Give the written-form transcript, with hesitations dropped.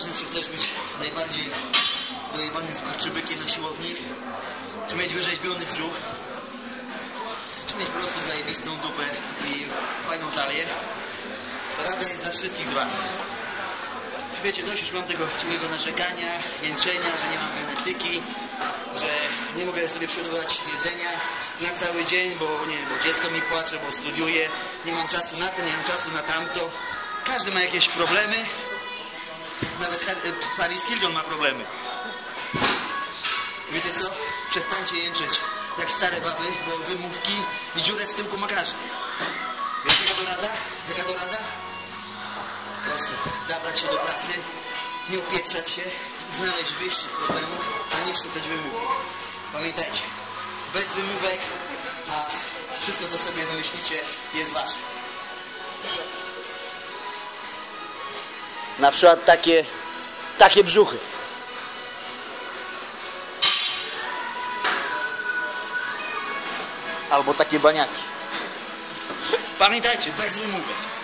nieważne, czy chcesz być najbardziej dojebanym skurczybykiem na siłowni, czy mieć wyrzeźbiony brzuch, czy mieć po prostu zajebistą dupę i fajną talię, to rada jest dla wszystkich z was. Wiecie, dość już mam tego ciągłego narzekania, jęczenia, że nie mam genetyki, że nie mogę sobie przygotować jedzenia na cały dzień, bo dziecko mi płacze, bo studiuję, nie mam czasu na to, nie mam czasu na tamto. Każdy ma jakieś problemy, nawet Paris Hilton ma problemy. Wiecie co? Przestańcie jęczeć jak stare baby, bo wymówki i dziurę w tyłku ma każdy. Wiecie jaka to rada? Jaka to rada? Po prostu zabrać się do pracy, nie opieprzać się, znaleźć wyjście z problemów, a nie szukać wymówek. Pamiętajcie, bez wymówek, a wszystko co sobie wymyślicie jest wasze. Na przykład takie brzuchy. Albo takie baniaki. Pamiętajcie, bez wymówek.